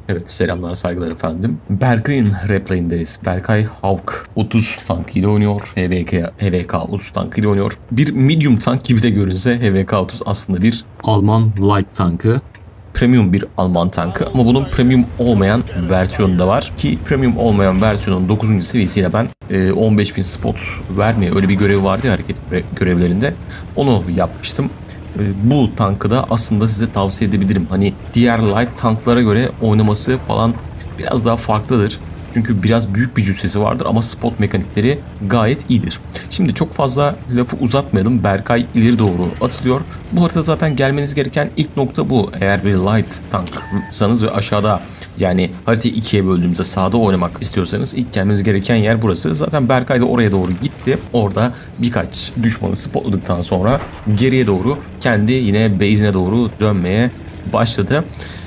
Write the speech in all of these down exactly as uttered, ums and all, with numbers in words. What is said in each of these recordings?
Evet, selamlar saygılar efendim. Berkay'ın replayindeyiz. Berkay Hawk otuz tank ile oynuyor. H V K, H V K otuz tank ile oynuyor. Bir medium tank gibi de görünse H V K otuz aslında bir Alman light tankı. Premium bir Alman tankı ama bunun premium olmayan versiyonu da var. Ki premium olmayan versiyonun dokuzuncu seviyesiyle ben e, on beş bin spot vermeye, öyle bir görev vardı ya hareket görevlerinde. Onu yapmıştım. Bu tankı da aslında size tavsiye edebilirim. Hani diğer light tanklara göre oynaması falan biraz daha farklıdır. Çünkü biraz büyük bir cüssesi vardır ama spot mekanikleri gayet iyidir. Şimdi çok fazla lafı uzatmayalım. Berkay ileri doğru atılıyor. Bu haritada zaten gelmeniz gereken ilk nokta bu. Eğer bir light tanksanız ve aşağıda, yani haritayı ikiye böldüğümüzde sağda oynamak istiyorsanız ilk gelmeniz gereken yer burası. Zaten Berkay da oraya doğru gitti. Orada birkaç düşmanı spotladıktan sonra geriye doğru kendi yine base'ine doğru dönmeye başladı.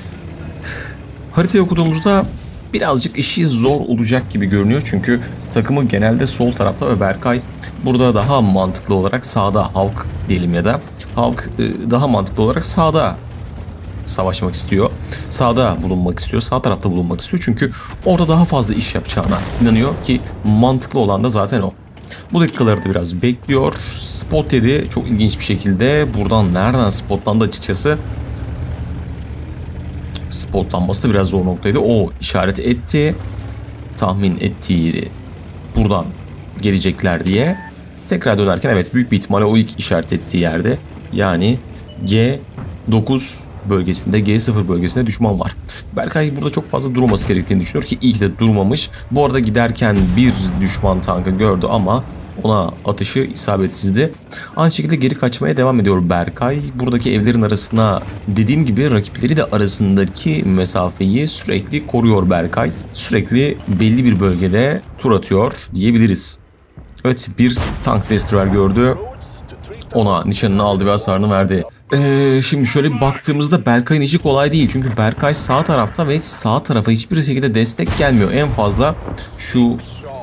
Haritayı okuduğumuzda birazcık işi zor olacak gibi görünüyor. Çünkü takımı genelde sol tarafta ve Berkay burada daha mantıklı olarak sağda, Hawk diyelim ya da Hawk daha mantıklı olarak sağda savaşmak istiyor. Sağda bulunmak istiyor. Sağ tarafta bulunmak istiyor. Çünkü orada daha fazla iş yapacağına inanıyor ki mantıklı olan da zaten o. Bu dakikalarda biraz bekliyor. Spot dedi. Çok ilginç bir şekilde. Buradan nereden spotlandı açıkçası. Spotlanması da biraz zor noktaydı. O işaret etti. Tahmin ettiği yeri buradan gelecekler diye. Tekrar dönerken evet, büyük bir ihtimalle o ilk işaret ettiği yerde, yani G dokuz bölgesinde, G sıfır bölgesinde düşman var. Berkay burada çok fazla durması gerektiğini düşünüyor ki iyi ki de durmamış. Bu arada giderken bir düşman tankı gördü ama ona atışı isabetsizdi. Aynı şekilde geri kaçmaya devam ediyor Berkay. Buradaki evlerin arasına, dediğim gibi rakipleri de arasındaki mesafeyi sürekli koruyor Berkay. Sürekli belli bir bölgede tur atıyor diyebiliriz. Evet, bir tank destroyer gördü. Ona nişanını aldı ve hasarını verdi. Ee, şimdi şöyle bir baktığımızda Berkay'ın işi kolay değil. Çünkü Berkay sağ tarafta ve sağ tarafa hiçbir şekilde destek gelmiyor. En fazla şu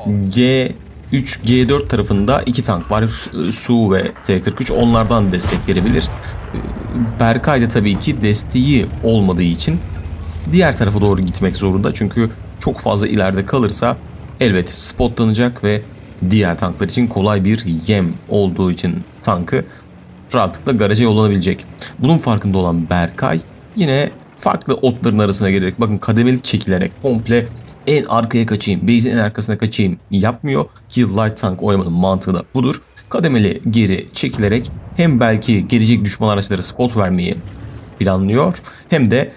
G üç G dört tarafında iki tank var. Su ve T kırk üç, onlardan destek verebilir. Berkay da tabii ki desteği olmadığı için diğer tarafa doğru gitmek zorunda. Çünkü çok fazla ileride kalırsa elbette spotlanacak ve diğer tanklar için kolay bir yem olduğu için tankı rahatlıkla garaja yollanabilecek. Bunun farkında olan Berkay yine farklı otların arasına gelerek, bakın kademeli çekilerek komple en arkaya kaçayım, base'in en arkasına kaçayım yapmıyor ki light tank oynamanın mantığı da budur. Kademeli geri çekilerek hem belki gelecek düşman araçlara spot vermeyi planlıyor, hem de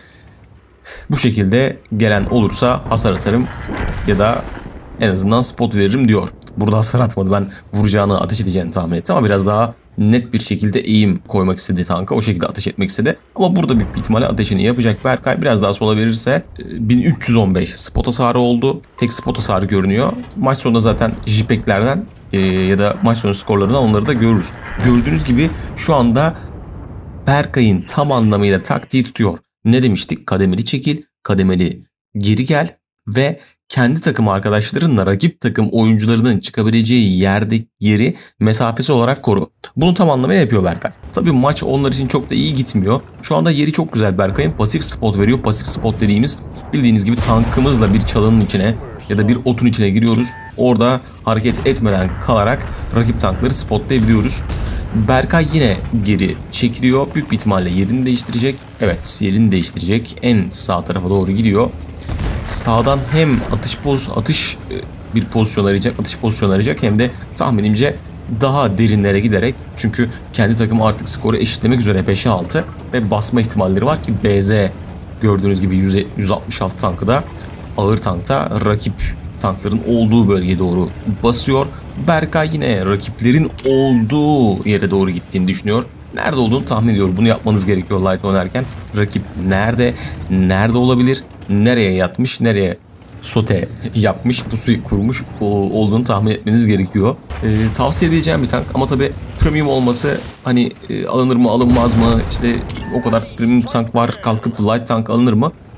bu şekilde gelen olursa hasar atarım ya da en azından spot veririm diyor. Burada hasar atmadı, ben vuracağını, ateş edeceğini tahmin ettim ama biraz daha net bir şekilde eğim koymak istedi tanka, o şekilde ateş etmek istedi. Ama burada büyük bir ihtimalle ateşini yapacak Berkay. Biraz daha sola verirse bin üç yüz on beş spot hasarı oldu. Tek spot hasarı görünüyor. Maç sonunda zaten jipeklerden e, ya da maç sonu skorlarından onları da görürüz. Gördüğünüz gibi şu anda Berkay'ın tam anlamıyla taktiği tutuyor. Ne demiştik? Kademeli çekil, kademeli geri gel ve kendi takım arkadaşlarınla rakip takım oyuncularının çıkabileceği yerdeki yeri mesafesi olarak koru. Bunu tam anlamıyla yapıyor Berkay. Tabii maç onlar için çok da iyi gitmiyor. Şu anda yeri çok güzel Berkay'ın. Pasif spot veriyor. Pasif spot dediğimiz, bildiğiniz gibi tankımızla bir çalının içine ya da bir otun içine giriyoruz. Orada hareket etmeden kalarak rakip tankları spotlayabiliyoruz. Berkay yine geri çekiliyor. Büyük bir ihtimalle yerini değiştirecek. Evet, yerini değiştirecek. En sağ tarafa doğru gidiyor. Sağdan hem atış poz atış bir pozisyon arayacak, atış pozisyonu arayacak, hem de tahminimce daha derinlere giderek, çünkü kendi takım artık skoru eşitlemek üzere beşe altı ve basma ihtimalleri var ki B Z gördüğünüz gibi yüz altmış altı tankı da ağır tankta rakip tankların olduğu bölgeye doğru basıyor. Berkay yine rakiplerin olduğu yere doğru gittiğini düşünüyor. Nerede olduğunu tahmin ediyor. Bunu yapmanız gerekiyor light oynarken. Rakip nerede? Nerede olabilir? Nereye yatmış? Nereye sote yapmış? Pusuyu kurmuş olduğunu tahmin etmeniz gerekiyor. Ee, tavsiye edeceğim bir tank ama tabi premium olması, hani e, alınır mı alınmaz mı? İşte o kadar premium tank var, kalkıp light tank alınır mı?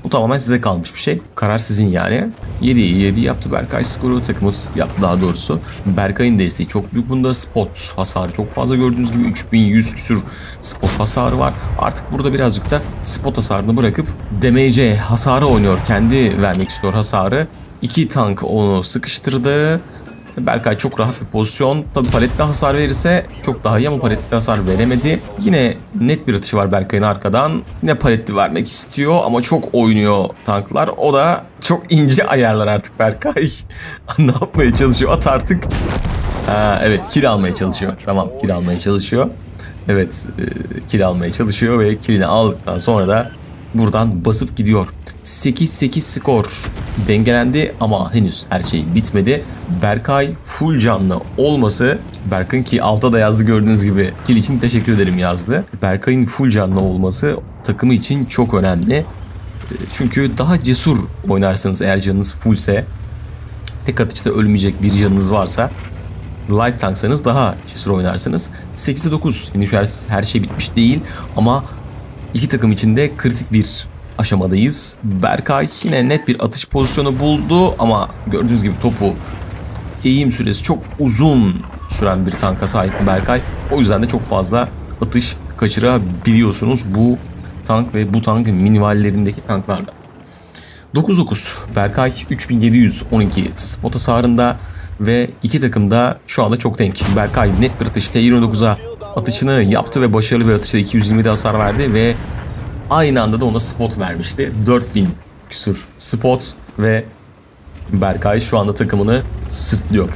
Bu tamamen size kalmış bir şey. Karar sizin yani. yediye yedi yaptı Berkay skoru. Takımımız yaptı daha doğrusu. Berkay'ın desteği çok büyük. Bunda spot hasarı çok fazla, gördüğünüz gibi üç bin yüz küsür spot hasarı var. Artık burada birazcık da spot hasarını bırakıp damage hasarı oynuyor. Kendi vermek istiyor hasarı. İki tank onu sıkıştırdı. Berkay çok rahat bir pozisyon. Tabi paletli hasar verirse çok daha iyi ama paletli hasar veremedi. Yine net bir atışı var Berkay'ın arkadan. Yine paletli vermek istiyor ama çok oynuyor tanklar. O da çok ince ayarlar artık Berkay. Ne yapmaya çalışıyor? At artık. Ha, evet, kill almaya çalışıyor. Tamam, kill almaya çalışıyor. Evet, e, kill almaya çalışıyor ve killini aldıktan sonra da buradan basıp gidiyor. sekiz sekiz skor dengelendi ama henüz her şey bitmedi. Berkay full canlı olması, Berkay'ın ki alta da yazdı gördüğünüz gibi, kill için teşekkür ederim yazdı. Berkay'ın full canlı olması takımı için çok önemli. Çünkü daha cesur oynarsınız eğer canınız fullse. Tek atışta ölmeyecek bir canınız varsa, light tanksanız daha cesur oynarsınız. sekize dokuz henüz her, her şey bitmiş değil ama iki takım için de kritik bir aşamadayız. Berkay yine net bir atış pozisyonu buldu ama gördüğünüz gibi topu, eğim süresi çok uzun süren bir tanka sahip Berkay. O yüzden de çok fazla atış kaçırabiliyorsunuz bu tank ve bu tank minimallerindeki tanklarla. dokuz dokuz Berkay üç bin yedi yüz on iki spot hasarında ve iki takım da şu anda çok denk. Berkay net bir atış T yirmi dokuza atışını yaptı ve başarılı bir atışla iki yüz yirmi hasar verdi ve aynı anda da ona spot vermişti. dört bin küsur spot ve Berkay şu anda takımını sırtlıyor.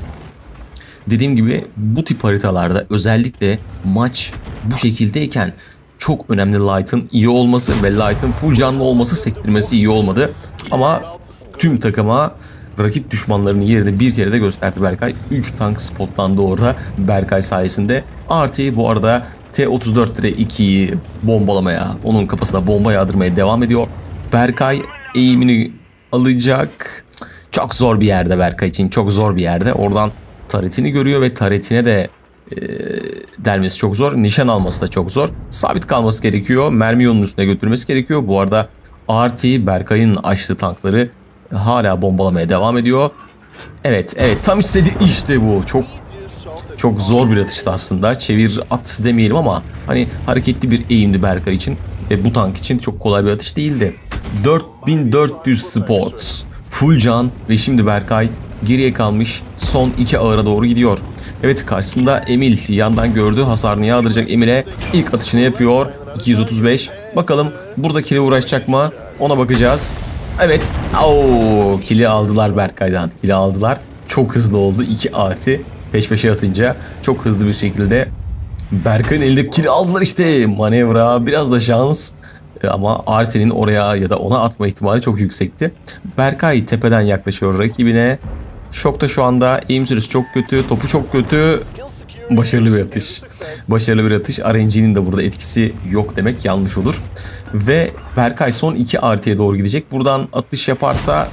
Dediğim gibi bu tip haritalarda özellikle maç bu şekildeyken çok önemli Light'ın iyi olması ve Light'ın full canlı olması, sektirmesi iyi olmadı. Ama tüm takıma rakip düşmanlarının yerini bir kere de gösterdi Berkay. üç tank spotlandı orada Berkay sayesinde. Artı bu arada T otuz dört ikiyi bombalamaya, onun kafasına bomba yağdırmaya devam ediyor. Berkay eğimini alacak. Çok zor bir yerde Berkay için, çok zor bir yerde. Oradan taretini görüyor ve taretine de e, delmesi çok zor. Nişan alması da çok zor. Sabit kalması gerekiyor. Mermi yolunun üstüne götürmesi gerekiyor. Bu arada R T Berkay'ın açtığı tankları hala bombalamaya devam ediyor. Evet, evet, tam istedi, işte bu. Çok çok zor bir atıştı aslında. Çevir at demeyelim ama hani hareketli bir eğimdi Berkay için ve bu tank için çok kolay bir atış değildi. dört bin dört yüz spot, full can ve şimdi Berkay geriye kalmış son iki ağıra doğru gidiyor. Evet, karşısında Emil yandan gördü, hasarını yağdıracak. Emil'e ilk atışını yapıyor. iki yüz otuz beş. Bakalım buradakine uğraşacak mı? Ona bakacağız. Evet. Oo, kili aldılar Berkay'dan. Kili aldılar. Çok hızlı oldu. iki artı peş peşe atınca çok hızlı bir şekilde Berkay'ın elinde kili aldılar işte. Manevra, biraz da şans. Ama Arte'nin oraya ya da ona atma ihtimali çok yüksekti. Berkay tepeden yaklaşıyor rakibine. Şokta şu anda, eğim süresi çok kötü, topu çok kötü. Başarılı bir atış. Başarılı bir atış. R N G'nin de burada etkisi yok demek yanlış olur. Ve Berkay son iki artıya doğru gidecek. Buradan atış yaparsa...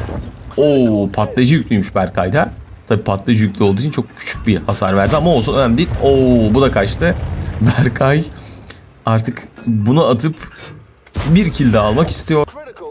Oo, patlayıcı yüklüymüş Berkay'da. Tabi patlayıcı yüklü olduğu için çok küçük bir hasar verdi ama olsun, önemli değil. Oo, bu da kaçtı. Berkay artık bunu atıp bir kill daha almak istiyor.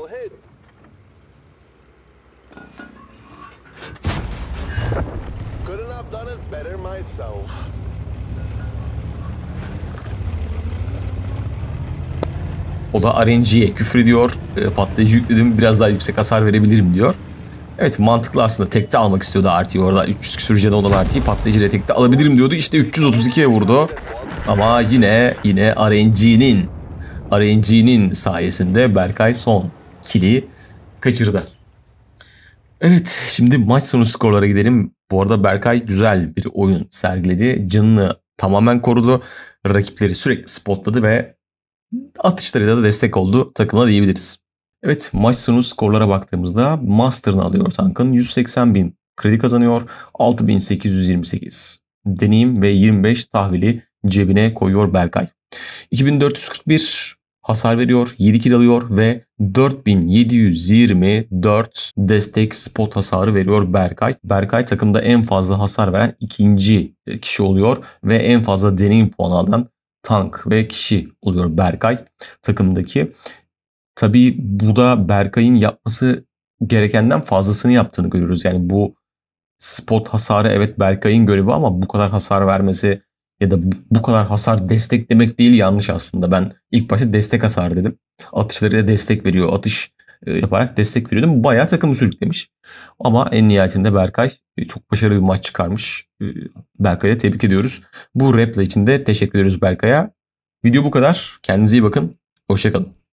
O da R N G'ye küfür ediyor. E, patlayıcı yükledim, biraz daha yüksek hasar verebilirim diyor. Evet, mantıklı aslında. Tekte almak istiyordu R T'yi orada. üç yüz küsür canı olan R T'yi patlayıcı ile tekte alabilirim diyordu. İşte üç yüz otuz ikiye vurdu. Ama yine yine R N G'nin R N G'nin sayesinde Berkay son kill'i kaçırdı. Evet, şimdi maç sonu skorlara gidelim. Bu arada Berkay güzel bir oyun sergiledi. Canını tamamen korudu. Rakipleri sürekli spotladı ve atışlarıyla da destek oldu takımına diyebiliriz. Evet, maç sonu skorlara baktığımızda Master'ını alıyor tankın. yüz seksen bin kredi kazanıyor. altı bin sekiz yüz yirmi sekiz deneyim ve yirmi beş tahvili cebine koyuyor Berkay. iki bin dört yüz kırk bir hasar veriyor, yedi kill alıyor ve dört bin yedi yüz yirmi dört destek spot hasarı veriyor Berkay. Berkay takımda en fazla hasar veren ikinci kişi oluyor ve en fazla deneyim puanı alan tank ve kişi oluyor Berkay takımdaki. tabii burada Berkay'ın yapması gerekenden fazlasını yaptığını görüyoruz. Yani bu spot hasarı evet Berkay'ın görevi ama bu kadar hasar vermesi ya da bu kadar hasar desteklemek değil, yanlış aslında. Ben ilk başta destek hasar dedim. Atışları da destek veriyor. Atış e, yaparak destek veriyordum. Bayağı takımı sürüklemiş. Ama en nihayetinde Berkay e, çok başarılı bir maç çıkarmış. E, Berkay'a tebrik ediyoruz. Bu replay için de teşekkür ediyoruz Berkay'a. Video bu kadar. Kendinize iyi bakın. Hoşça kalın.